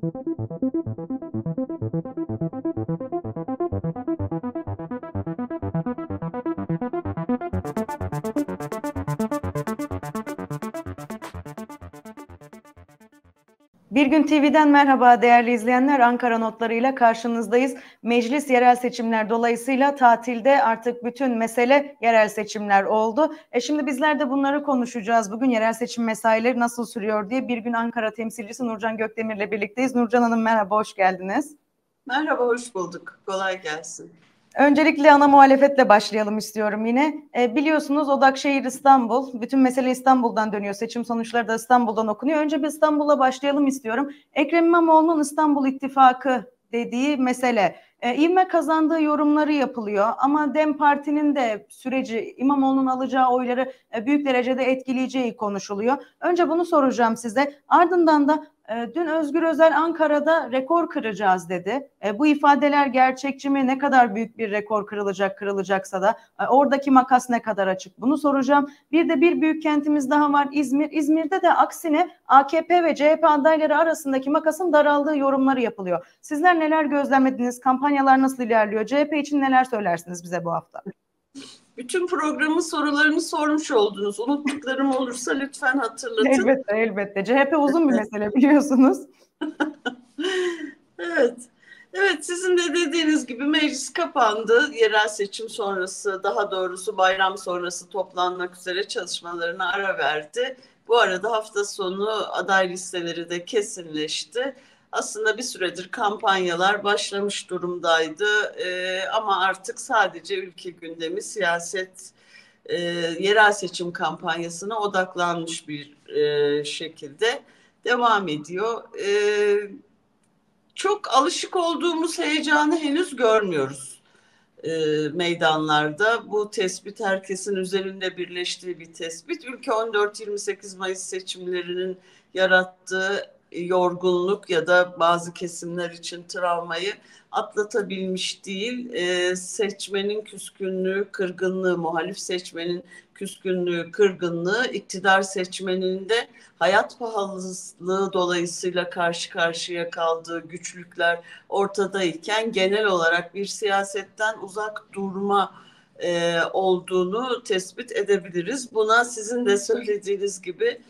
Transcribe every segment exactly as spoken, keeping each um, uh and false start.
Bir Gün T V'den merhaba değerli izleyenler. Ankara notlarıyla karşınızdayız. Meclis yerel seçimler dolayısıyla tatilde artık bütün mesele yerel seçimler oldu. E şimdi bizler de bunları konuşacağız. Bugün yerel seçim mesaileri nasıl sürüyor diye Bir Gün Ankara temsilcisi Nurcan Gökdemir'le birlikteyiz. Nurcan Hanım merhaba, hoş geldiniz. Merhaba, hoş bulduk. Kolay gelsin. Öncelikle ana muhalefetle başlayalım istiyorum yine. E, biliyorsunuz Odakşehir İstanbul. Bütün mesele İstanbul'dan dönüyor. Seçim sonuçları da İstanbul'dan okunuyor. Önce bir İstanbul'la başlayalım istiyorum. Ekrem İmamoğlu'nun İstanbul İttifakı dediği mesele. E, ivme kazandığı yorumları yapılıyor. Ama DEM Parti'nin de süreci, İmamoğlu'nun alacağı oyları e, büyük derecede etkileyeceği konuşuluyor. Önce bunu soracağım size. Ardından da dün Özgür Özel Ankara'da rekor kıracağız dedi. E, bu ifadeler gerçekçi mi? Ne kadar büyük bir rekor kırılacak, kırılacaksa da e, oradaki makas ne kadar açık? Bunu soracağım. Bir de bir büyük kentimiz daha var, İzmir. İzmir'de de aksine A K P ve C H P adayları arasındaki makasın daraldığı yorumları yapılıyor. Sizler neler gözlemlediniz? Kampanyalar nasıl ilerliyor? C H P için neler söylersiniz bize bu hafta? Bütün programın sorularını sormuş oldunuz. Unuttuklarım olursa lütfen hatırlatın. Elbette, elbette. C H P uzun bir mesele biliyorsunuz. Evet. Evet, sizin de dediğiniz gibi meclis kapandı. Yerel seçim sonrası, daha doğrusu bayram sonrası toplanmak üzere çalışmalarına ara verdi. Bu arada hafta sonu aday listeleri de kesinleşti. Aslında bir süredir kampanyalar başlamış durumdaydı. Ee, ama artık sadece ülke gündemi, siyaset, e, yerel seçim kampanyasına odaklanmış bir e, şekilde devam ediyor. Evet. Çok alışık olduğumuz heyecanı henüz görmüyoruz e, meydanlarda. Bu tespit herkesin üzerinde birleştiği bir tespit. Ülke on dört yirmi sekiz Mayıs seçimlerinin yarattığı yorgunluk ya da bazı kesimler için travmayı atlatabilmiş değil. E, seçmenin küskünlüğü, kırgınlığı, muhalif seçmenin küskünlüğü, kırgınlığı, iktidar seçmeninin de hayat pahalılığı dolayısıyla karşı karşıya kaldığı güçlükler ortadayken genel olarak bir siyasetten uzak durma e, olduğunu tespit edebiliriz. Buna sizin de söylediğiniz gibi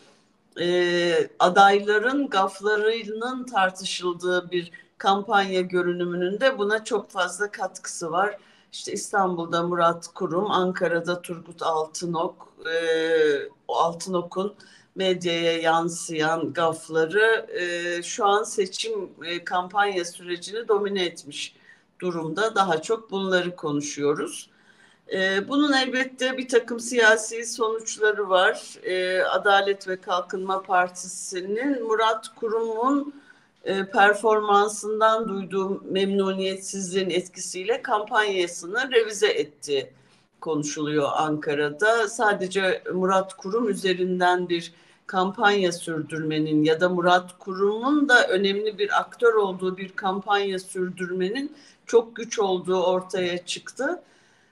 e, adayların gaflarının tartışıldığı bir kampanya görünümünün de buna çok fazla katkısı var. İşte İstanbul'da Murat Kurum, Ankara'da Turgut Altınok, e, Altınok'un medyaya yansıyan gafları e, şu an seçim e, kampanya sürecini domine etmiş durumda. Daha çok bunları konuşuyoruz. E, bunun elbette bir takım siyasi sonuçları var. E, Adalet ve Kalkınma Partisi'nin Murat Kurum'un e, performansından duyduğu memnuniyetsizliğin etkisiyle kampanyasını revize etti konuşuluyor Ankara'da. Sadece Murat Kurum üzerinden bir kampanya sürdürmenin ya da Murat Kurum'un da önemli bir aktör olduğu bir kampanya sürdürmenin çok güç olduğu ortaya çıktı.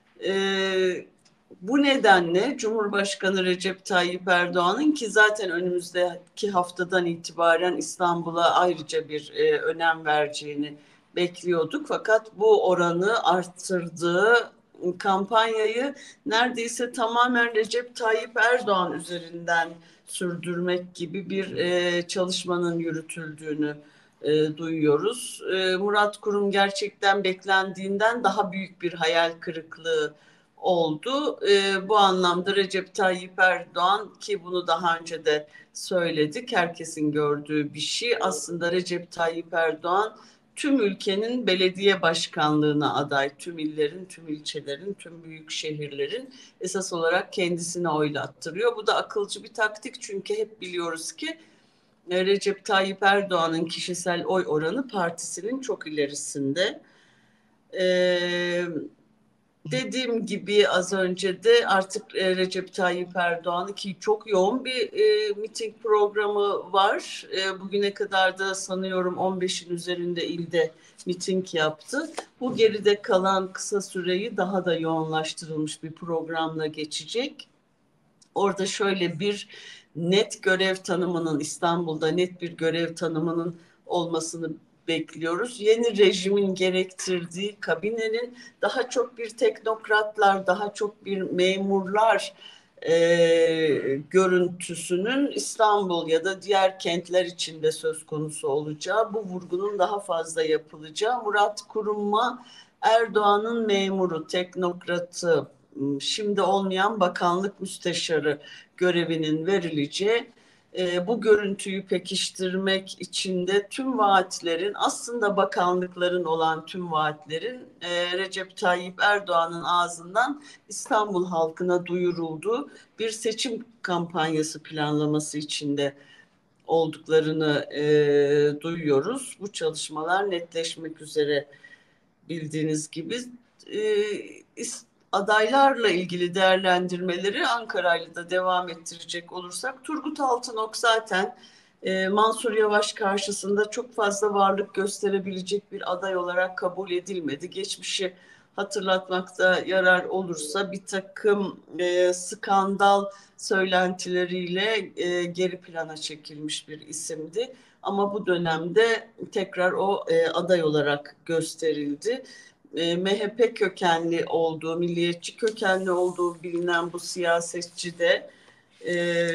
Ee, bu nedenle Cumhurbaşkanı Recep Tayyip Erdoğan'ın, ki zaten önümüzdeki haftadan itibaren İstanbul'a ayrıca bir e, önem vereceğini bekliyorduk. Fakat bu oranı arttırdığı kampanyayı neredeyse tamamen Recep Tayyip Erdoğan üzerinden sürdürmek gibi bir e, çalışmanın yürütüldüğünü e, duyuyoruz. E, Murat Kurum gerçekten beklendiğinden daha büyük bir hayal kırıklığı oldu. E, bu anlamda Recep Tayyip Erdoğan, ki bunu daha önce de söyledik, herkesin gördüğü bir şey. Aslında Recep Tayyip Erdoğan tüm ülkenin belediye başkanlığına aday, tüm illerin, tüm ilçelerin, tüm büyük şehirlerin esas olarak kendisine oylattırıyor. Bu da akılcı bir taktik, çünkü hep biliyoruz ki Recep Tayyip Erdoğan'ın kişisel oy oranı partisinin çok ilerisinde. Ee, dediğim gibi az önce de artık Recep Tayyip Erdoğan'ın, ki çok yoğun bir e, miting programı var. E, bugüne kadar da sanıyorum on beşin üzerinde ilde miting yaptı. Bu geride kalan kısa süreyi daha da yoğunlaştırılmış bir programla geçecek. Orada şöyle bir net görev tanımının, İstanbul'da net bir görev tanımının olmasını bekliyoruz. Yeni rejimin gerektirdiği kabinenin daha çok bir teknokratlar, daha çok bir memurlar e, görüntüsünün İstanbul ya da diğer kentler içinde söz konusu olacağı, bu vurgunun daha fazla yapılacağı, Murat Kurum'a Erdoğan'ın memuru, teknokratı, şimdi olmayan bakanlık müsteşarı görevinin verileceği, e, bu görüntüyü pekiştirmek için de tüm vaatlerin, aslında bakanlıkların olan tüm vaatlerin e, Recep Tayyip Erdoğan'ın ağzından İstanbul halkına duyurulduğu bir seçim kampanyası planlaması içinde olduklarını e, duyuyoruz. Bu çalışmalar netleşmek üzere bildiğiniz gibi. E, adaylarla ilgili değerlendirmeleri Ankara'yla da devam ettirecek olursak, Turgut Altınok zaten e, Mansur Yavaş karşısında çok fazla varlık gösterebilecek bir aday olarak kabul edilmedi. Geçmişi hatırlatmakta yarar olursa bir takım e, skandal söylentileriyle e, geri plana çekilmiş bir isimdi. Ama bu dönemde tekrar o e, aday olarak gösterildi. E, M H P kökenli olduğu, milliyetçi kökenli olduğu bilinen bu siyasetçi de e,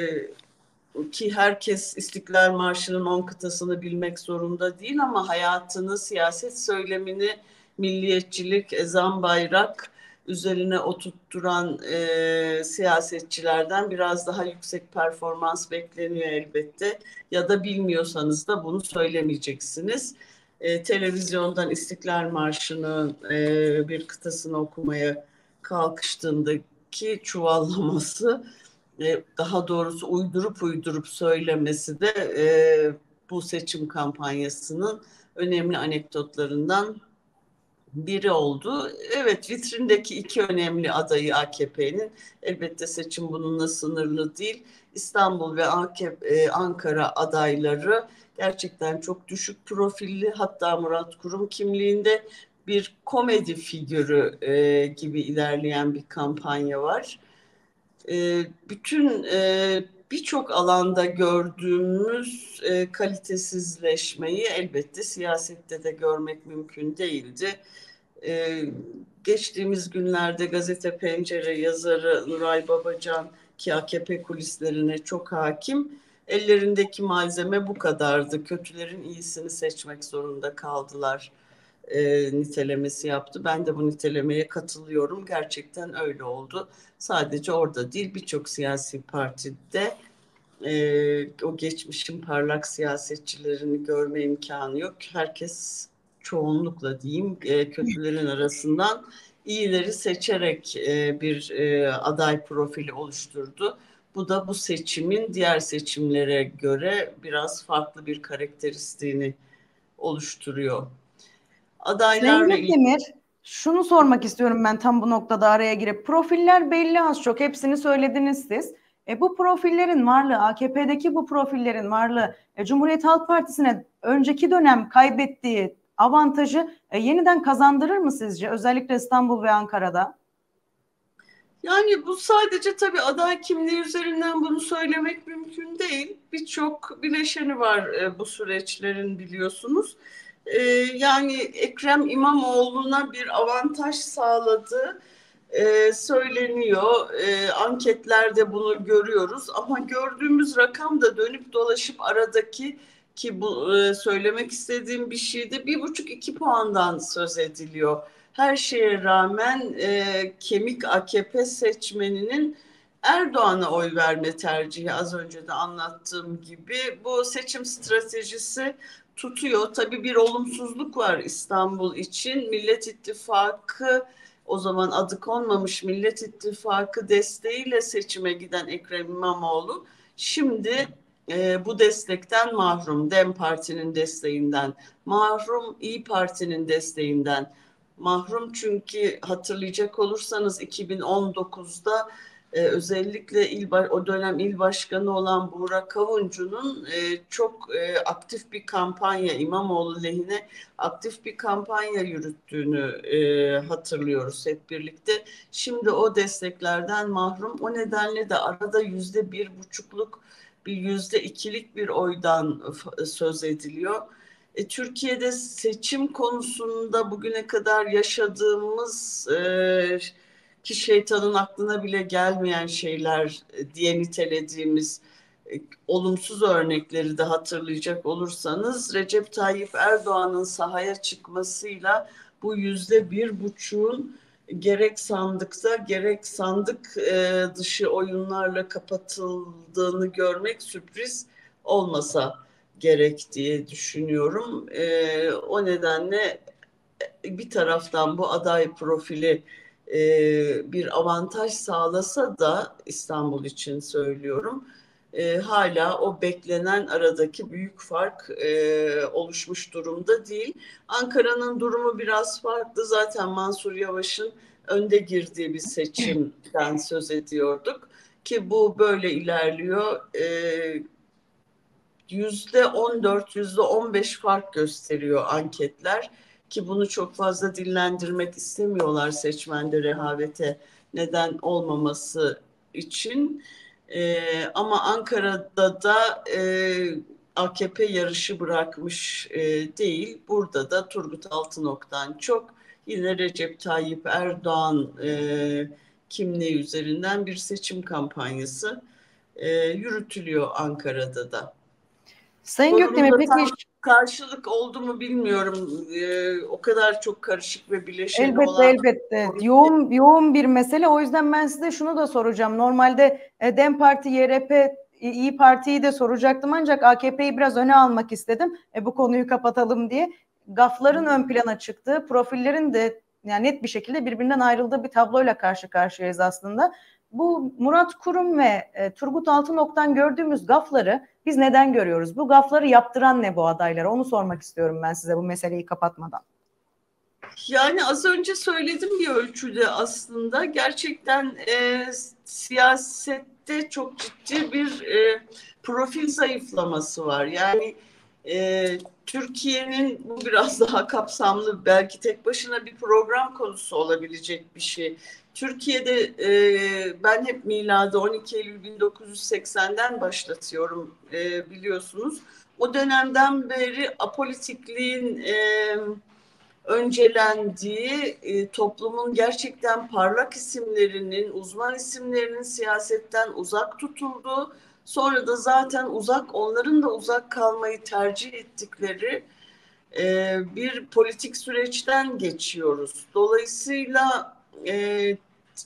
ki herkes İstiklal Marşı'nın on kıtasını bilmek zorunda değil ama hayatını, siyaset söylemini milliyetçilik, ezan, bayrak üzerine oturtturan e, siyasetçilerden biraz daha yüksek performans bekleniyor elbette. Ya da bilmiyorsanız da bunu söylemeyeceksiniz. E, televizyondan İstiklal Marşı'nın e, bir kıtasını okumaya kalkıştığındaki çuvallaması, e, daha doğrusu uydurup uydurup söylemesi de e, bu seçim kampanyasının önemli anekdotlarından biri oldu. Evet, vitrindeki iki önemli adayı A K P'nin, elbette seçim bununla sınırlı değil. İstanbul ve A K P, e, Ankara adayları gerçekten çok düşük profilli, hatta Murat Kurum kimliğinde bir komedi figürü e, gibi ilerleyen bir kampanya var. E, bütün e, birçok alanda gördüğümüz e, kalitesizleşmeyi elbette siyasette de görmek mümkün değildi. E, geçtiğimiz günlerde Gazete Pencere yazarı Nuray Babacan, ki A K P kulislerine çok hakim, ellerindeki malzeme bu kadardı, kötülerin iyisini seçmek zorunda kaldılar e, nitelemesi yaptı. Ben de bu nitelemeye katılıyorum. Gerçekten öyle oldu. Sadece orada değil, birçok siyasi partide e, o geçmişin parlak siyasetçilerini görme imkanı yok. Herkes, çoğunlukla diyeyim, e, kötülerin arasından iyileri seçerek e, bir e, aday profili oluşturdu. Bu da bu seçimin diğer seçimlere göre biraz farklı bir karakteristiğini oluşturuyor. Sayın Adaylarla ilgili. Gökdemir, şunu sormak istiyorum ben tam bu noktada araya girip. Profiller belli az çok, hepsini söylediniz siz. E, bu profillerin varlığı, A K P'deki bu profillerin varlığı, e, Cumhuriyet Halk Partisi'ne önceki dönem kaybettiği avantajı e, yeniden kazandırır mı sizce? Özellikle İstanbul ve Ankara'da. Yani bu sadece tabii aday kimliği üzerinden bunu söylemek mümkün değil. Birçok bileşeni var e, bu süreçlerin, biliyorsunuz. E, yani Ekrem İmamoğlu'na bir avantaj sağladığı e, söyleniyor. E, anketlerde bunu görüyoruz ama gördüğümüz rakam da dönüp dolaşıp aradaki, ki bu e, söylemek istediğim bir şeydi, bir buçuk iki puandan söz ediliyor. Her şeye rağmen e, kemik A K P seçmeninin Erdoğan'a oy verme tercihi, az önce de anlattığım gibi, bu seçim stratejisi tutuyor. Tabii bir olumsuzluk var İstanbul için. Millet İttifakı, o zaman adı konmamış Millet İttifakı desteğiyle seçime giden Ekrem İmamoğlu şimdi e, bu destekten mahrum. DEM Parti'nin desteğinden mahrum, İyi Parti'nin desteğinden mahrum. Çünkü hatırlayacak olursanız iki bin on dokuzda e, özellikle il, o dönem il başkanı olan Buğra Kavuncu'nun e, çok e, aktif bir kampanya, İmamoğlu lehine aktif bir kampanya yürüttüğünü e, hatırlıyoruz hep birlikte. Şimdi o desteklerden mahrum. O nedenle de arada yüzde bir buçukluk, bir yüzde ikilik bir oydan söz ediliyor. E, Türkiye'de seçim konusunda bugüne kadar yaşadığımız e, ki şeytanın aklına bile gelmeyen şeyler e, diye nitelediğimiz e, olumsuz örnekleri de hatırlayacak olursanız Recep Tayyip Erdoğan'ın sahaya çıkmasıyla bu yüzde bir buçuğun gerek sandıkta gerek sandık e, dışı oyunlarla kapatıldığını görmek sürpriz olmasa gerek diye düşünüyorum. E, o nedenle bir taraftan bu aday profili e, bir avantaj sağlasa da İstanbul için söylüyorum. E, hala o beklenen aradaki büyük fark e, oluşmuş durumda değil. Ankara'nın durumu biraz farklı. Zaten Mansur Yavaş'ın önde girdiği bir seçimden söz ediyorduk ki bu böyle ilerliyor. E, yüzde on dört, yüzde on beş fark gösteriyor anketler ki bunu çok fazla dillendirmek istemiyorlar seçmende rehavete neden olmaması için. Ee, ama Ankara'da da e, A K P yarışı bırakmış e, değil. Burada da Turgut Altınok'tan çok yine Recep Tayyip Erdoğan e, kimliği üzerinden bir seçim kampanyası e, yürütülüyor Ankara'da da. Sayın Gökdemir, Sorunun peki tam karşılık oldu mu bilmiyorum. Ee, o kadar çok karışık ve bileşeni elbette olan elbette yoğun yoğun bir mesele. O yüzden ben size şunu da soracağım. Normalde e, DEM Parti, Y R P, İyi Parti'yi de soracaktım ancak A K P'yi biraz öne almak istedim. E, bu konuyu kapatalım diye. Gafların ön plana çıktığı, profillerin de yani net bir şekilde birbirinden ayrıldığı bir tabloyla karşı karşıyayız aslında. Bu Murat Kurum ve e, Turgut Altınok'tan gördüğümüz gafları biz neden görüyoruz? Bu gafları yaptıran ne bu adaylara? Onu sormak istiyorum ben size bu meseleyi kapatmadan. Yani az önce söyledim bir ölçüde aslında gerçekten e, siyasette çok ciddi bir e, profil zayıflaması var. Yani e, Türkiye'nin bu biraz daha kapsamlı belki tek başına bir program konusu olabilecek bir şey. Türkiye'de e, ben hep miladı on iki Eylül bin dokuz yüz seksenden başlatıyorum e, biliyorsunuz. O dönemden beri apolitikliğin e, öncelendiği, e, toplumun gerçekten parlak isimlerinin, uzman isimlerinin siyasetten uzak tutulduğu, sonra da zaten uzak, onların da uzak kalmayı tercih ettikleri e, bir politik süreçten geçiyoruz. Dolayısıyla e,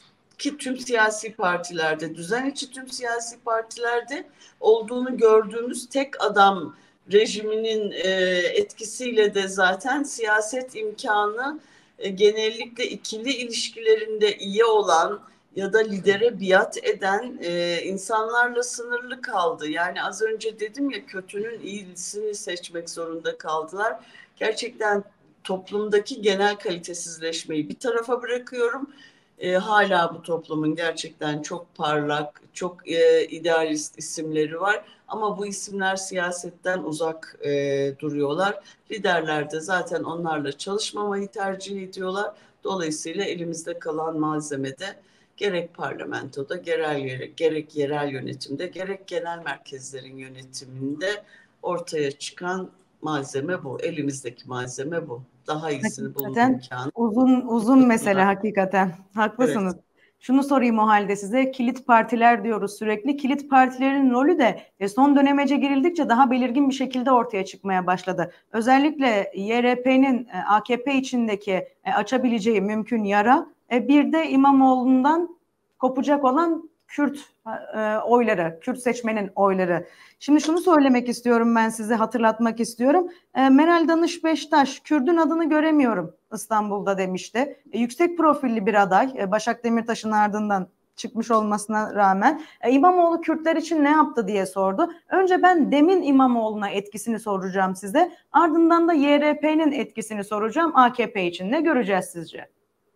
ki tüm siyasi partilerde, düzen içi tüm siyasi partilerde olduğunu gördüğümüz tek adam rejiminin e, etkisiyle de zaten siyaset imkanı e, genellikle ikili ilişkilerinde iyi olan ya da lidere biat eden e, insanlarla sınırlı kaldı. Yani az önce dedim ya kötünün iyisini seçmek zorunda kaldılar. Gerçekten toplumdaki genel kalitesizleşmeyi bir tarafa bırakıyorum. E, hala bu toplumun gerçekten çok parlak, çok e, idealist isimleri var. Ama bu isimler siyasetten uzak e, duruyorlar. Liderler de zaten onlarla çalışmamayı tercih ediyorlar. Dolayısıyla elimizde kalan malzemede gerek parlamentoda, gerek, gerek yerel yönetimde, gerek genel merkezlerin yönetiminde ortaya çıkan malzeme bu. Elimizdeki malzeme bu. Daha iyisini bulma Hakikaten imkanı. uzun uzun mesele hakikaten. Evet. Haklısınız. Şunu sorayım o halde size. Kilit partiler diyoruz sürekli. Kilit partilerin rolü de e, son dönemece girildikçe daha belirgin bir şekilde ortaya çıkmaya başladı. Özellikle Y R P'nin e, A K P içindeki e, açabileceği mümkün yara, e, bir de İmamoğlu'ndan kopacak olan Kürt e, oyları, Kürt seçmenin oyları. Şimdi şunu söylemek istiyorum, ben size hatırlatmak istiyorum. E, Meral Danış Beştaş, Kürt'ün adını göremiyorum İstanbul'da demişti. E, yüksek profilli bir aday, e, Başak Demirtaş'ın ardından çıkmış olmasına rağmen e, İmamoğlu Kürtler için ne yaptı diye sordu. Önce ben Dem'in İmamoğlu'na etkisini soracağım size. Ardından da Y R P'nin etkisini soracağım. A K P için ne göreceğiz sizce?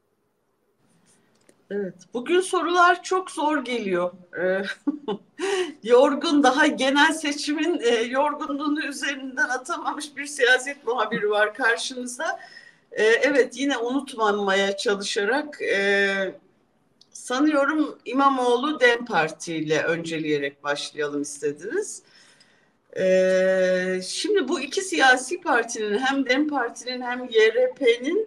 Evet, bugün sorular çok zor geliyor. Ee, yorgun, daha genel seçimin e, yorgunluğunu üzerinden atamamış bir siyaset muhabiri var karşınızda. Ee, evet, yine unutmamaya çalışarak e, sanıyorum İmamoğlu DEM Parti ile önceleyerek başlayalım istediniz. Ee, şimdi bu iki siyasi partinin, hem DEM Parti'nin hem Y R P'nin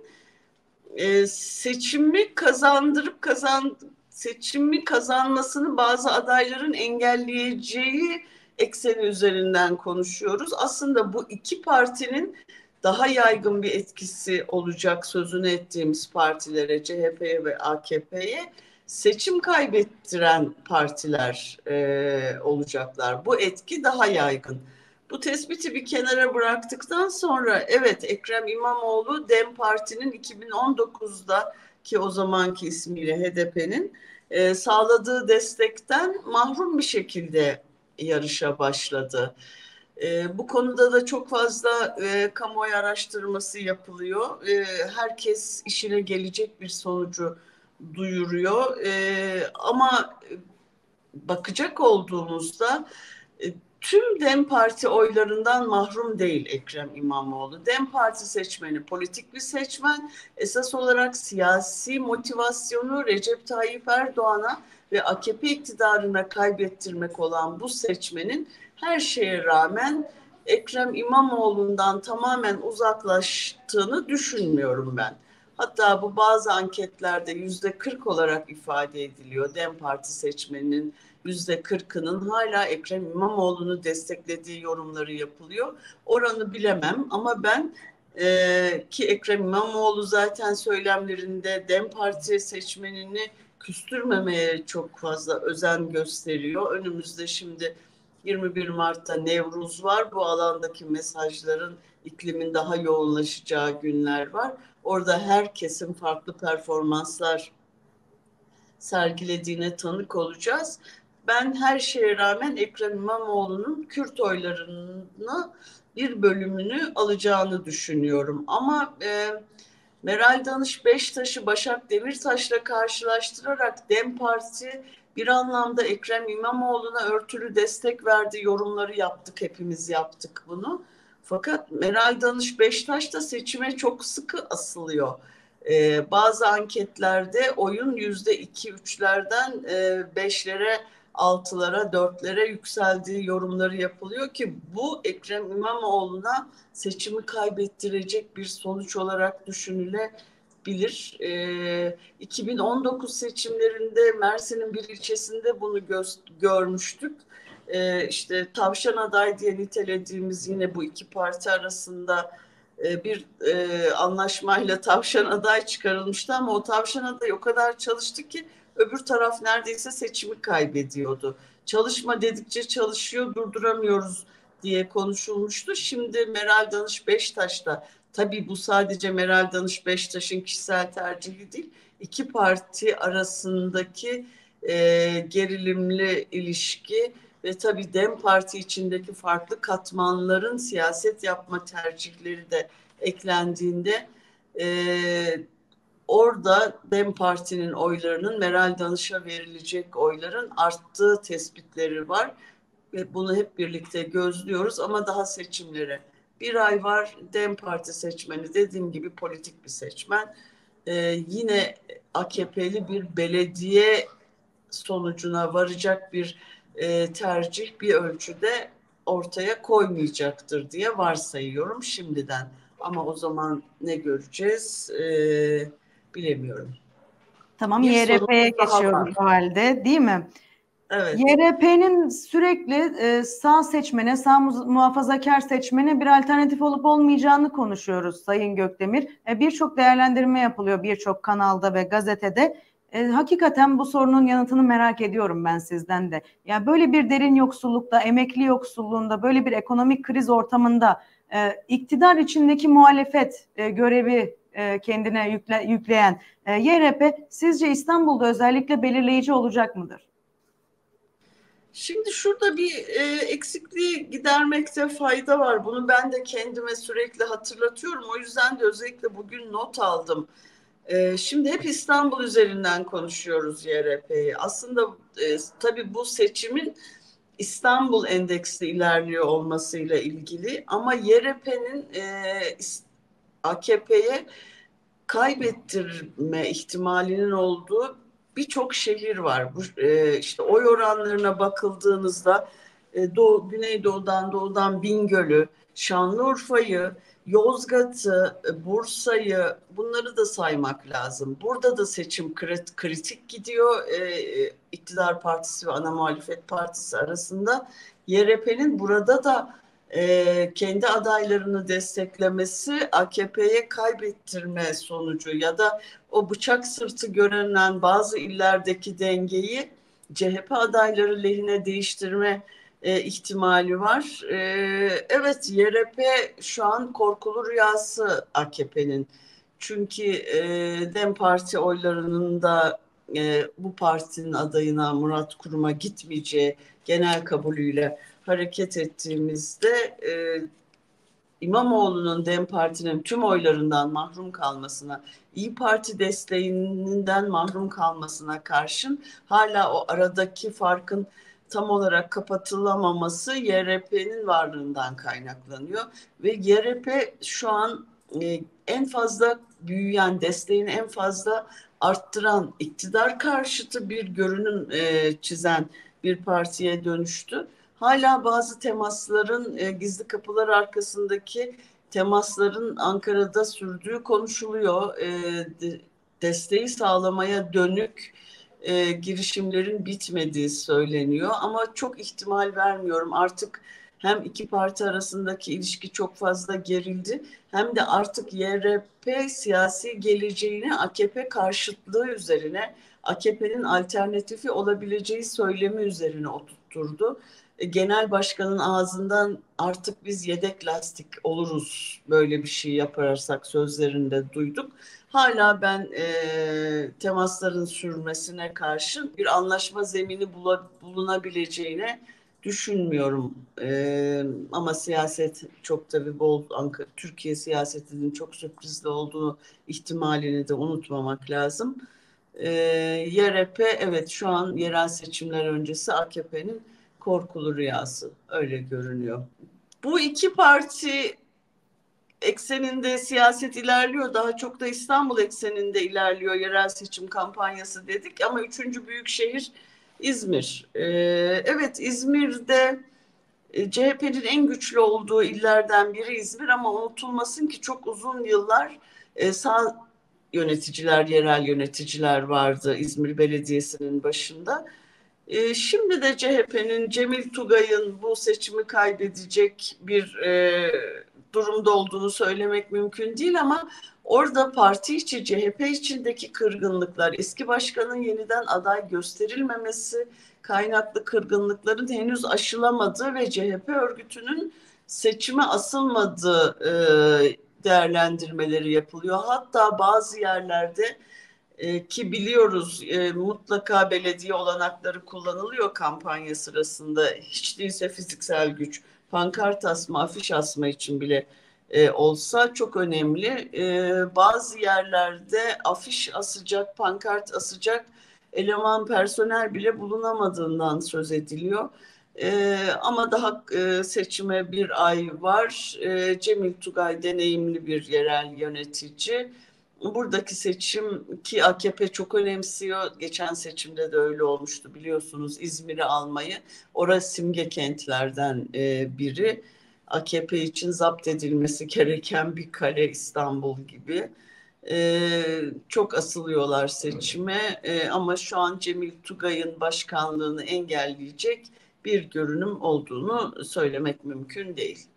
e, seçimi kazandırıp kazan seçimi kazanmasını bazı adayların engelleyeceği ekseni üzerinden konuşuyoruz. Aslında bu iki partinin daha yaygın bir etkisi olacak sözünü ettiğimiz partilere, C H P'ye ve A K P'ye seçim kaybettiren partiler e, olacaklar. Bu etki daha yaygın. Bu tespiti bir kenara bıraktıktan sonra evet, Ekrem İmamoğlu DEM Parti'nin iki bin on dokuzda ki o zamanki ismiyle H D P'nin e, sağladığı destekten mahrum bir şekilde yarışa başladı. E, bu konuda da çok fazla e, kamuoyu araştırması yapılıyor. E, herkes işine gelecek bir sonucu duyuruyor. E, ama bakacak olduğumuzda e, tüm DEM Parti oylarından mahrum değil Ekrem İmamoğlu. DEM Parti seçmeni politik bir seçmen. Esas olarak siyasi motivasyonu Recep Tayyip Erdoğan'a ve A K P iktidarına kaybettirmek olan bu seçmenin her şeye rağmen Ekrem İmamoğlu'ndan tamamen uzaklaştığını düşünmüyorum ben. Hatta bu bazı anketlerde yüzde kırk olarak ifade ediliyor. DEM Parti seçmeninin yüzde kırkının hala Ekrem İmamoğlu'nu desteklediği yorumları yapılıyor. Oranı bilemem ama ben e, ki Ekrem İmamoğlu zaten söylemlerinde DEM Parti seçmenini küstürmemeye çok fazla özen gösteriyor. Önümüzde şimdi yirmi bir Mart'ta Nevruz var. Bu alandaki mesajların iklimin daha yoğunlaşacağı günler var. Orada herkesin farklı performanslar sergilediğine tanık olacağız. Ben her şeye rağmen Ekrem İmamoğlu'nun Kürt oylarını bir bölümünü alacağını düşünüyorum. Ama e, Meral Danış Beştaş'ı Başak Demirtaş'la karşılaştırarak DEM Parti bir anlamda Ekrem İmamoğlu'na örtülü destek verdi yorumları yaptık, hepimiz yaptık bunu. Fakat Meral Danış Beştaş da seçime çok sıkı asılıyor. Ee, bazı anketlerde oyun yüzde iki üçlerden e, beşlere, altılara, dörtlere yükseldiği yorumları yapılıyor ki bu Ekrem İmamoğlu'na seçimi kaybettirecek bir sonuç olarak düşünülebilir. Ee, iki bin on dokuz seçimlerinde Mersin'in bir ilçesinde bunu gö- görmüştük. Ee, işte tavşan aday diye nitelediğimiz yine bu iki parti arasında bir e, anlaşmayla tavşan aday çıkarılmıştı ama o tavşan aday o kadar çalıştı ki öbür taraf neredeyse seçimi kaybediyordu. Çalışma dedikçe çalışıyor, durduramıyoruz diye konuşulmuştu. Şimdi Meral Danış Beştaş da, tabii bu sadece Meral Danış Beştaş'ın kişisel tercihi değil, iki parti arasındaki e, gerilimli ilişki ve tabii DEM Parti içindeki farklı katmanların siyaset yapma tercihleri de eklendiğinde e, orada DEM Parti'nin oylarının Meral Danış'a verilecek oyların arttığı tespitleri var ve bunu hep birlikte gözlüyoruz ama daha seçimlere bir ay var. DEM Parti seçmeni dediğim gibi politik bir seçmen. Ee, yine A K P'li bir belediye sonucuna varacak bir e, tercih bir ölçüde ortaya koymayacaktır diye varsayıyorum şimdiden. Ama o zaman ne göreceğiz e, bilemiyorum. Tamam, Bir Y R P'ye sorumuz daha geçiyoruz var. o halde, değil mi? Evet. Y R P'nin sürekli e, sağ seçmene, sağ muhafazakar seçmene bir alternatif olup olmayacağını konuşuyoruz Sayın Gökdemir. E, birçok değerlendirme yapılıyor birçok kanalda ve gazetede. E, hakikaten bu sorunun yanıtını merak ediyorum ben sizden de. Ya böyle bir derin yoksullukta, emekli yoksulluğunda, böyle bir ekonomik kriz ortamında e, iktidar içindeki muhalefet e, görevi e, kendine yükle, yükleyen e, Y R P sizce İstanbul'da özellikle belirleyici olacak mıdır? Şimdi şurada bir e, eksikliği gidermekte fayda var. Bunu ben de kendime sürekli hatırlatıyorum. O yüzden de özellikle bugün not aldım. E, şimdi hep İstanbul üzerinden konuşuyoruz Y R P'yi. Aslında e, tabii bu seçimin İstanbul endeksli ilerliyor olmasıyla ilgili ama Y R P'nin e, A K P'ye kaybettirme ihtimalinin olduğu birçok şehir var. Bu, e, işte oy oranlarına bakıldığınızda e, Doğu, Güneydoğu'dan doğudan Bingöl'ü, Şanlıurfa'yı, Yozgat'ı, e, Bursa'yı, bunları da saymak lazım. Burada da seçim kritik gidiyor. E, iktidar partisi ve ana muhalefet partisi arasında. Y R P'nin burada da e, kendi adaylarını desteklemesi A K P'ye kaybettirme sonucu ya da o bıçak sırtı görünen bazı illerdeki dengeyi C H P adayları lehine değiştirme e, ihtimali var. E, evet, Y R P şu an korkulu rüyası A K P'nin. Çünkü e, DEM Parti oylarının da e, bu partinin adayına Murat Kurum'a gitmeyeceği genel kabulüyle hareket ettiğimizde e, İmamoğlu'nun DEM Parti'nin tüm oylarından mahrum kalmasına, İyi Parti desteğinden mahrum kalmasına karşın hala o aradaki farkın tam olarak kapatılamaması Y R P'nin varlığından kaynaklanıyor. Ve Y R P şu an e, en fazla büyüyen, desteğini en fazla arttıran, iktidar karşıtı bir görünüm e, çizen bir partiye dönüştü. Hala bazı temasların e, gizli kapılar arkasındaki temasların Ankara'da sürdüğü konuşuluyor. E, de, desteği sağlamaya dönük e, girişimlerin bitmediği söyleniyor. Ama çok ihtimal vermiyorum. Artık hem iki parti arasındaki ilişki çok fazla gerildi, hem de artık Y R P siyasi geleceğini A K P karşıtlığı üzerine, A K P'nin alternatifi olabileceği söylemi üzerine oturtturdu. Genel başkanın ağzından artık biz yedek lastik oluruz böyle bir şey yaparsak sözlerinde duyduk. Hala ben e, temasların sürmesine karşın bir anlaşma zemini bula, bulunabileceğine düşünmüyorum. E, ama siyaset çok tabii bol, Ankara, Türkiye siyasetinin çok sürprizli olduğu ihtimalini de unutmamak lazım. E, Y R P evet şu an yerel seçimler öncesi A K P'nin korkulu rüyası, öyle görünüyor. Bu iki parti ekseninde siyaset ilerliyor. Daha çok da İstanbul ekseninde ilerliyor. Yerel seçim kampanyası dedik ama üçüncü büyük şehir İzmir. Ee, evet, İzmir'de e, C H P'nin en güçlü olduğu illerden biri İzmir ama unutulmasın ki çok uzun yıllar e, sağ yöneticiler, yerel yöneticiler vardı İzmir Belediyesi'nin başında. E, şimdi de C H P'nin Cemil Tugay'ın bu seçimi kaybedecek bir e, durumda olduğunu söylemek mümkün değil ama orada parti içi C H P içindeki kırgınlıklar, eski başkanın yeniden aday gösterilmemesi kaynaklı kırgınlıkların henüz aşılamadığı ve C H P örgütünün seçime asılmadığı e, değerlendirmeleri yapılıyor. Hatta bazı yerlerde e, ki biliyoruz e, mutlaka belediye olanakları kullanılıyor kampanya sırasında. Hiç değilse fiziksel güç, pankart asma, afiş asma için bile e, olsa çok önemli. E, bazı yerlerde afiş asacak, pankart asacak eleman, personel bile bulunamadığından söz ediliyor. E, ama daha e, seçime bir ay var. E, Cemil Tugay deneyimli bir yerel yönetici. Buradaki seçim ki A K P çok önemsiyor. Geçen seçimde de öyle olmuştu biliyorsunuz, İzmir'i almayı. Orası simge kentlerden e, biri. A K P için zapt edilmesi gereken bir kale İstanbul gibi. E, çok asılıyorlar seçime e, ama şu an Cemil Tugay'ın başkanlığını engelleyecek bir görünüm olduğunu söylemek mümkün değil.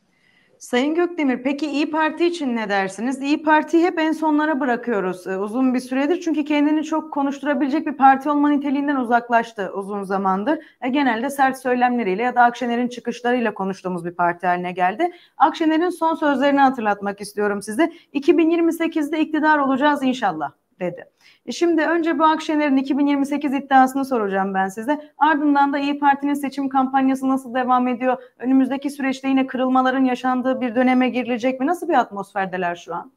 Sayın Gökdemir, peki İyi Parti için ne dersiniz? İyi Parti'yi hep en sonlara bırakıyoruz e, uzun bir süredir. Çünkü kendini çok konuşturabilecek bir parti olma niteliğinden uzaklaştı uzun zamandır. E, genelde sert söylemleriyle ya da Akşener'in çıkışlarıyla konuştuğumuz bir parti haline geldi. Akşener'in son sözlerini hatırlatmak istiyorum size. iki bin yirmi sekizde iktidar olacağız inşallah dedi. E şimdi önce bu Akşener'in iki bin yirmi sekiz iddiasını soracağım ben size. Ardından da İyi Parti'nin seçim kampanyası nasıl devam ediyor? Önümüzdeki süreçte yine kırılmaların yaşandığı bir döneme girilecek mi? Nasıl bir atmosferdeler şu an?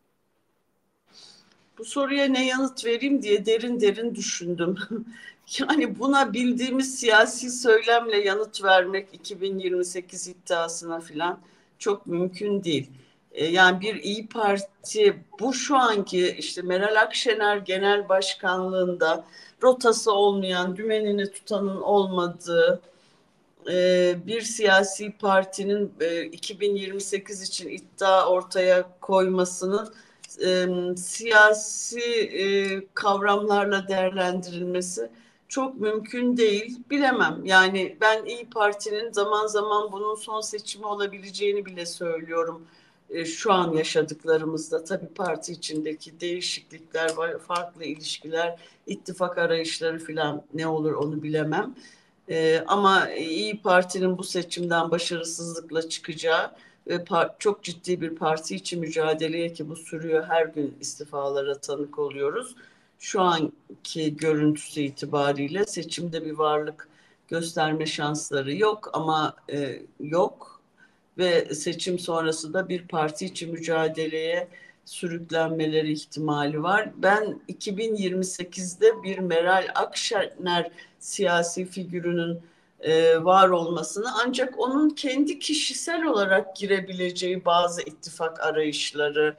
Bu soruya ne yanıt vereyim diye derin derin düşündüm. Yani buna bildiğimiz siyasi söylemle yanıt vermek iki bin yirmi sekiz iddiasına falan çok mümkün değil. Yani bir İyi Parti bu şu anki işte Meral Akşener genel başkanlığında rotası olmayan, dümenini tutanın olmadığı, e, bir siyasi partinin e, iki bin yirmi sekiz için iddia ortaya koymasının e, siyasi e, kavramlarla değerlendirilmesi çok mümkün değil. Bilemem. Yani ben İyi Parti'nin zaman zaman bunun son seçimi olabileceğini bile söylüyorum. E, şu an yaşadıklarımızda tabii parti içindeki değişiklikler var, farklı ilişkiler, ittifak arayışları falan ne olur onu bilemem. Ee, ama İyi Parti'nin bu seçimden başarısızlıkla çıkacağı ve çok ciddi bir parti içi mücadeleye, ki bu sürüyor, her gün istifalara tanık oluyoruz. Şu anki görüntüsü itibariyle seçimde bir varlık gösterme şansları yok ama e, yok ve seçim sonrası da bir parti içi mücadeleye sürüklenmeleri ihtimali var. Ben iki bin yirmi sekizde bir Meral Akşener siyasi figürünün e, var olmasını, ancak onun kendi kişisel olarak girebileceği bazı ittifak arayışları,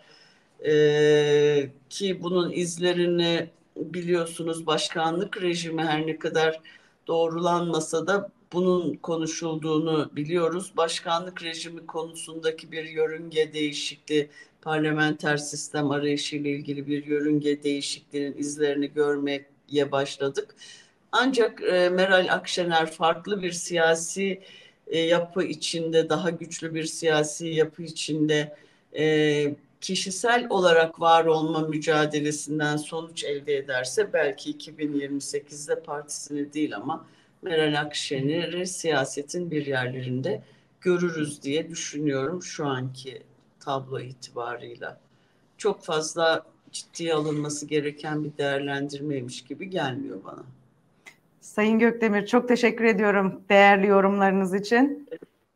e, ki bunun izlerini biliyorsunuz, başkanlık rejimi her ne kadar doğrulanmasa da bunun konuşulduğunu biliyoruz. Başkanlık rejimi konusundaki bir yörünge değişikliği, parlamenter sistem arayışı ile ilgili bir yörünge değişikliğinin izlerini görmeye başladık. Ancak e, Meral Akşener farklı bir siyasi e, yapı içinde, daha güçlü bir siyasi yapı içinde e, kişisel olarak var olma mücadelesinden sonuç elde ederse belki iki bin yirmi sekizde partisini değil ama Meral Akşener'i siyasetin bir yerlerinde görürüz diye düşünüyorum şu anki tablo itibarıyla. Çok fazla ciddiye alınması gereken bir değerlendirmeymiş gibi gelmiyor bana. Sayın Gökdemir, çok teşekkür ediyorum değerli yorumlarınız için.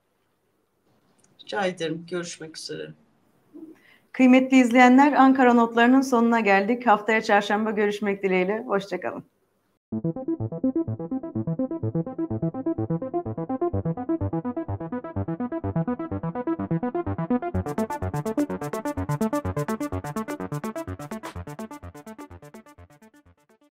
Rica ederim. Görüşmek üzere. Kıymetli izleyenler, Ankara Notları'nın sonuna geldik. Haftaya çarşamba görüşmek dileğiyle. Hoşçakalın. Thank you.